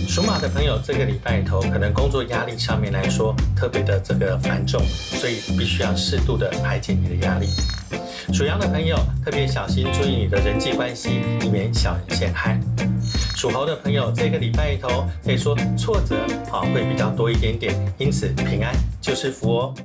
属马的朋友，这个礼拜里头可能工作压力上面来说特别的繁重，所以必须要适度的排解你的压力。属羊的朋友特别小心注意你的人际关系，以免小人陷害。属猴的朋友，这个礼拜里头可以说挫折会比较多一点点，因此平安就是福哦。